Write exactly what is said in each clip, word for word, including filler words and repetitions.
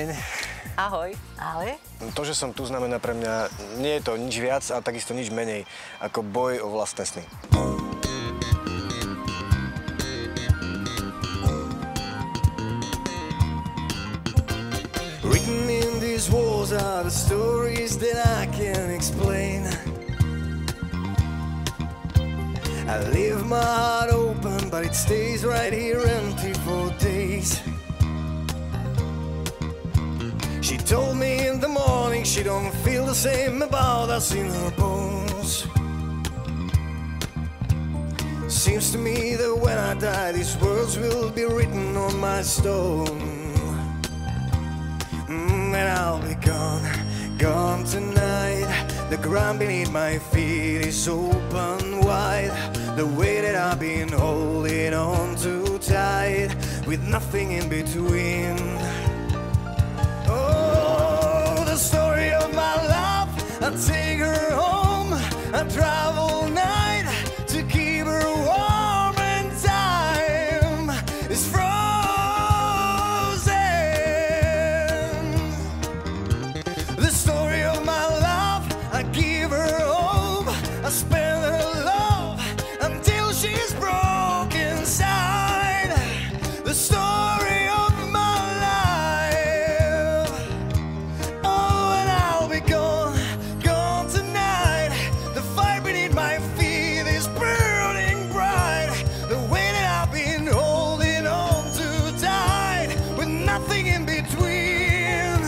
deň. Ahoj. Ahoj. To, že som tu, znamená pre mňa, nie je to nič viac a takisto nič menej ako boj o vlastné sny. Written in these walls are the stories that I can't explain. I leave my heart open, but it stays right here empty for days. She told me in the morning she don't feel the same about us in her bones. Seems to me that when I die, these words will be written on my stone. Mm, and I'll be gone, gone tonight. The ground beneath my feet is open wide. The way that I've been holding on too tight, with nothing in between. Oh, the story of my life, I take her home, I drive all night to keep her warm, and time is frozen. The story of my life, I give her hope, I spend her love until she's broken inside. The story of my life. Oh, and I'll be gone, gone tonight. The fire beneath my feet is burning bright. The way that I've been holding on too tight, with nothing in between.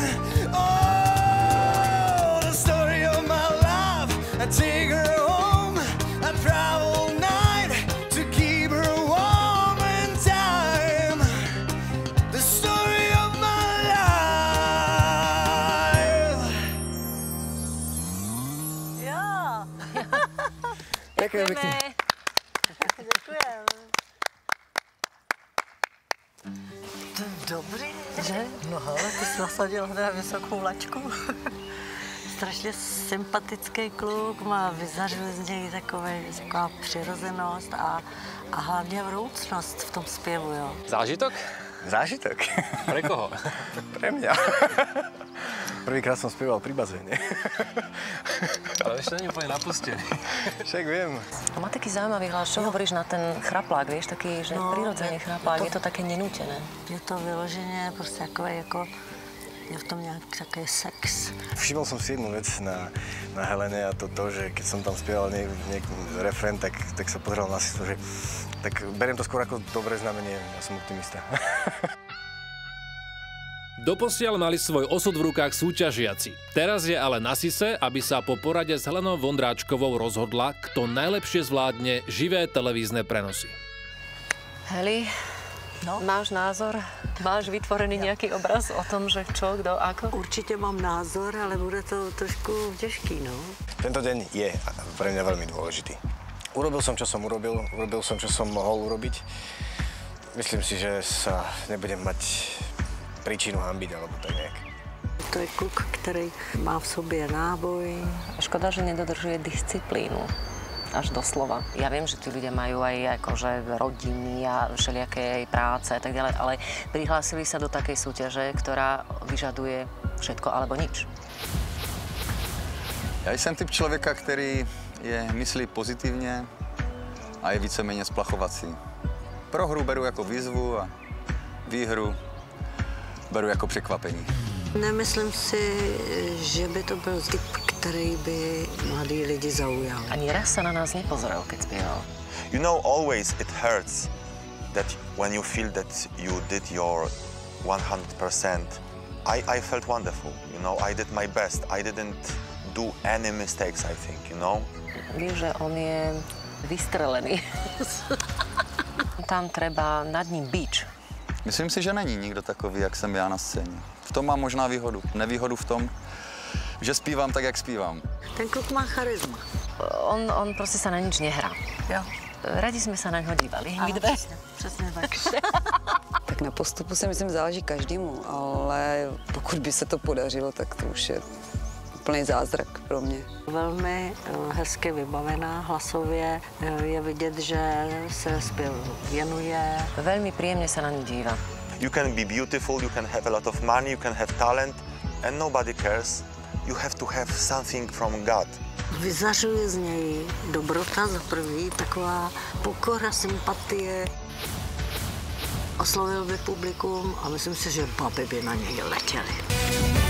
Oh, the story of my life. I take her home, I drive all night to keep her warm, and time. The story of my life. Jo. Ďakujem pekne. Děkujem. To je dobrý, že? No ale ty jsi nasadil na vysokou laťku. Strašně sympatický kluk, má vyzařil z něj takové, taková přirozenost a, a hlavně vroucnost v tom zpěvu, jo. Zážitok? Zážitok? Pre koho? Pre mňa. Prvýkrát som spieval pri bazéne. Ale ešte není úplne napustený. Však viem. A má taký zaujímavý hlas. Čo hovoríš na ten chraplák, vieš, taký, že No, prirodzene chraplák. Je to také nenútené. Je to vyloženě prostě takové jako, je v tom nějak takový sex. Všimol som si jednu vec na, na Helene, a to to, že keď som tam spieval nie, nie, refrén, tak, tak sa pozeral na sisto, že tak beriem to skôr ako dobré znamenie. Ja som optimista. Doposiaľ mali svoj osud v rukách súťažiaci. Teraz je ale na Sise, aby sa po porade s Helenou Vondráčkovou rozhodla, kto najlepšie zvládne živé televízne prenosy. Heli, No. máš názor? Máš vytvorený nejaký obraz o tom, že čo, kdo, ako? Určitě mám názor, ale bude to trošku těžký, no. Tento deň je pre mňa veľmi dôležitý. Urobil som, čo som urobil, urobil som, čo som mohol urobiť. Myslím si, že sa nebudem mať príčinu hanbiť, alebo tak nejak. To je kluk, který má v sobě náboj. Škoda, že nedodržuje disciplínu. Až doslova. Ja viem, že tí ľudia majú aj akože rodiny a všelijaké práce a tak ďalej, ale prihlásili sa do takej súťaže, ktorá vyžaduje všetko alebo nič. Já jsem typ člověka, který je myslí pozitivně a je víceméně splachovací. Prohru beru jako výzvu a výhru beru jako překvapení. Nemyslím si, že by to byl typ, který by mladý lidi zaujal. Ani raz sa na nás nepozrel, keď spieval. You know, always it hurts that when you feel that you did your one hundred percent. I, I felt wonderful, you know, I did my best. I didn't do any mistakes, I think, you know. Vieš, že on je vystrelený. Tam treba nad ním bič. Myslím si, že není nikdo takový, jak jsem já na scéně. V tom mám možná výhodu. Nevýhodu v tom, že zpívám tak, jak zpívám. Ten kluk má charizma. On, on proste sa na nič nehrá. Jo. Radi sme sa na ňo dívali. Ano, přesně, přesně tak. Tak na postupu si myslím záleží každému, ale pokud by se to podařilo, tak to už je úplný zázrak pro mě. Velmi hezky vybavená hlasově. Je vidět, že se zpěvu věnuje. Veľmi príjemne sa na ňu díva. You can be beautiful, you can have a lot of money, you can have talent, and nobody cares. You have to have something from God. Vyzařuje z něj dobrota za prvý, taková pokora, sympatie. Oslovil by publikum a myslím si, že baby by na něj letěly.